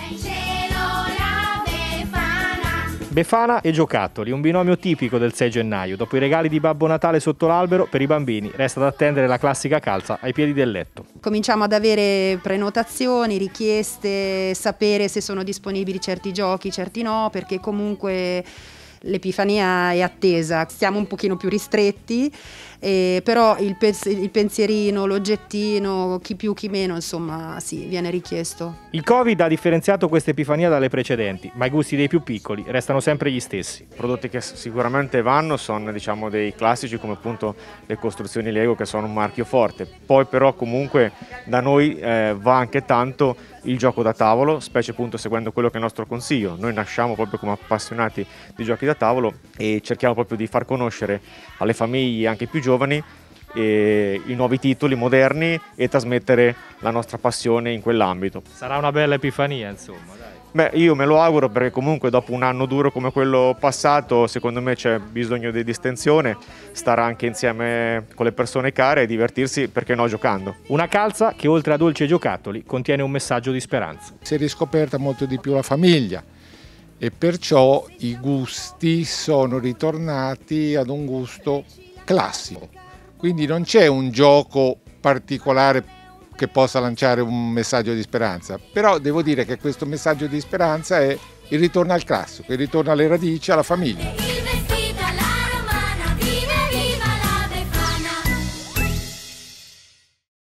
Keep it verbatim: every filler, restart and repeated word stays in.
Befana e giocattoli, un binomio tipico del sei gennaio. Dopo i regali di Babbo Natale sotto l'albero, per i bambini resta da attendere la classica calza ai piedi del letto. Cominciamo ad avere prenotazioni, richieste, sapere se sono disponibili certi giochi, certi no, perché comunque l'Epifania è attesa. Stiamo un pochino più ristretti, eh, però il, pens- il pensierino, l'oggettino, chi più chi meno, insomma, sì, viene richiesto. Il Covid ha differenziato questa Epifania dalle precedenti, ma i gusti dei più piccoli restano sempre gli stessi. Prodotti che sicuramente vanno sono, diciamo, dei classici come appunto le costruzioni Lego, che sono un marchio forte. Poi però comunque da noi eh, va anche tanto il gioco da tavolo, specie appunto seguendo quello che è il nostro consiglio. Noi nasciamo proprio come appassionati di giochi da tavolo e cerchiamo proprio di far conoscere alle famiglie anche più giovani e i nuovi titoli moderni e trasmettere la nostra passione in quell'ambito. Sarà una bella Epifania, insomma, dai. Beh, io me lo auguro, perché comunque dopo un anno duro come quello passato, secondo me c'è bisogno di distensione, stare anche insieme con le persone care e divertirsi, perché no, giocando. Una calza che oltre a dolci e giocattoli contiene un messaggio di speranza. Si è riscoperta molto di più la famiglia e perciò i gusti sono ritornati ad un gusto classico. Quindi non c'è un gioco particolare che possa lanciare un messaggio di speranza, però devo dire che questo messaggio di speranza è il ritorno al classico, il ritorno alle radici, alla famiglia.